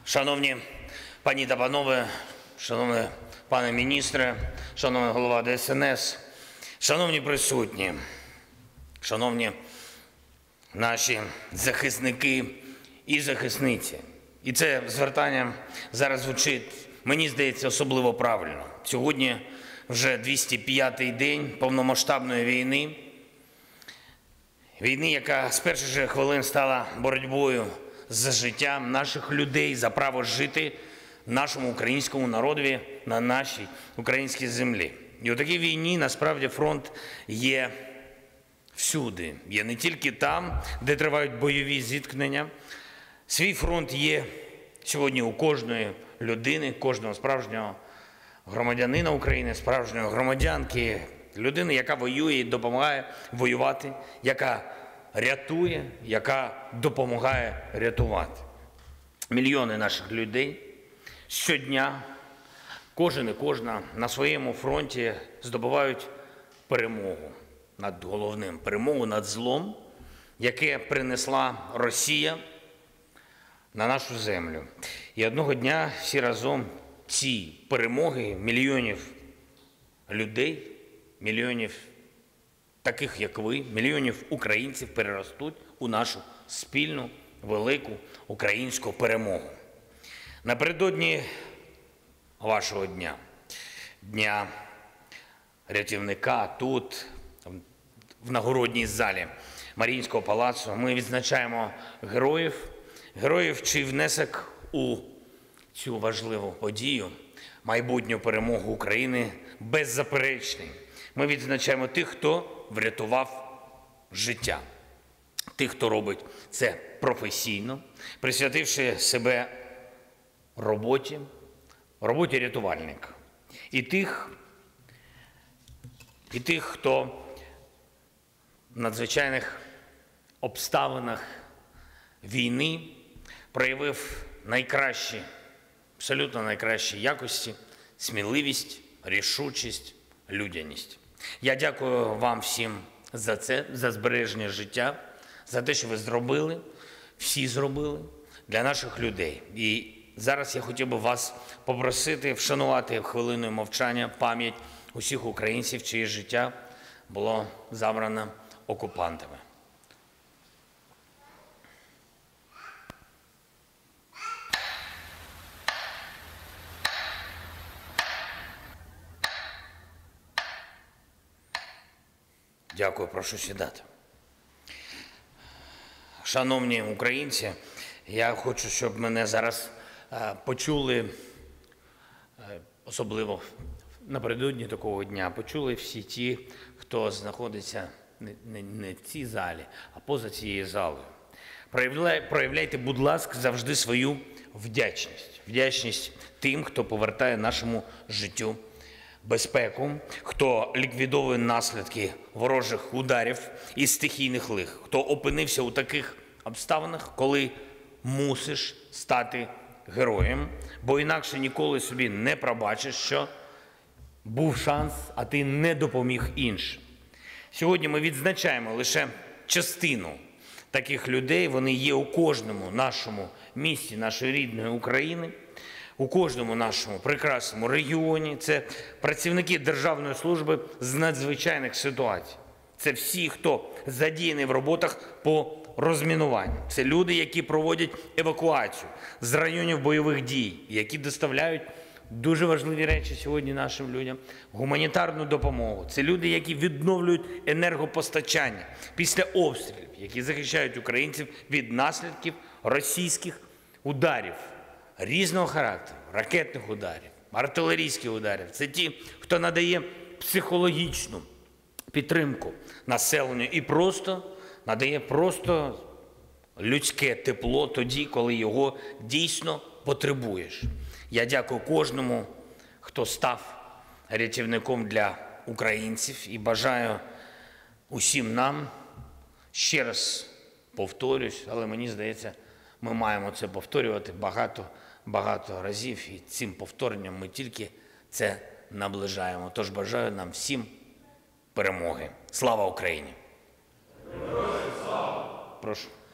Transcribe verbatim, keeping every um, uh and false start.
Шановні пані та панове, шановний пане міністре, шановний голова Д S N S, шановні присутні, шановні наші захисники і захисниці. І це звертання зараз звучить, мені здається, особливо правильно. Сьогодні вже двісті п'ятий день повномасштабної війни. Війни, яка з перших же хвилин стала боротьбою за життя наших людей, за право жити нашому українському народові на нашій українській землі. І у такій війні, насправді, фронт є всюди. Є не тільки там, де тривають бойові зіткнення. Свій фронт є сьогодні у кожної людини, кожного справжнього громадянина України, справжньої громадянки, людини, яка воює і допомагає воювати, яка рятує, яка допомагає рятувати. Мільйони наших людей щодня, кожен і кожна на своєму фронті здобувають перемогу над головним, перемогу над злом, яке принесла Росія на нашу землю. І одного дня всі разом ці перемоги мільйонів людей, мільйонів таких, як ви, мільйонів українців переростуть у нашу спільну, велику українську перемогу. Напередодні вашого дня, Дня рятівника, тут, в нагородній залі Маріїнського палацу, ми відзначаємо героїв, героїв, чий внесок у цю важливу подію, майбутню перемогу України, беззаперечний. Ми відзначаємо тих, хто врятував життя, тих, хто робить це професійно, присвятивши себе роботі, роботі рятувальника. І тих, і тих, хто в надзвичайних обставинах війни проявив найкращі, абсолютно найкращі якості, сміливість, рішучість, людяність. Я дякую вам всім за це, за збереження життя, за те, що ви зробили, всі зробили для наших людей. І зараз я хотів би вас попросити вшанувати хвилиною мовчання пам'ять усіх українців, чиє життя було забрано окупантами. Дякую, прошу сідати. Шановні українці, я хочу, щоб мене зараз почули, особливо напередодні такого дня, почули всі ті, хто знаходиться не в цій залі, а поза цією залою. Проявляйте, будь ласка, завжди свою вдячність. Вдячність тим, хто повертає нашому життю безпеку, хто ліквідовує наслідки ворожих ударів і стихійних лих, хто опинився у таких обставинах, коли мусиш стати героєм, бо інакше ніколи собі не пробачиш, що був шанс, а ти не допоміг іншим. Сьогодні ми відзначаємо лише частину таких людей, вони є у кожному нашому місті, нашої рідної України, у кожному нашому прекрасному регіоні. Це працівники Державної служби з надзвичайних ситуацій. Це всі, хто задіяний в роботах по розмінуванню. Це люди, які проводять евакуацію з районів бойових дій, які доставляють дуже важливі речі сьогодні нашим людям, гуманітарну допомогу. Це люди, які відновлюють енергопостачання після обстрілів, які захищають українців від наслідків російських ударів різного характеру, ракетних ударів, артилерійських ударів. Це ті, хто надає психологічну підтримку населенню і просто надає просто людське тепло тоді, коли його дійсно потребуєш. Я дякую кожному, хто став рятівником для українців, і бажаю усім нам, ще раз повторюсь, але мені здається, ми маємо це повторювати багато, багато разів, і цим повторенням ми тільки це наближаємо. Тож бажаю нам всім перемоги. Слава Україні! Прошу.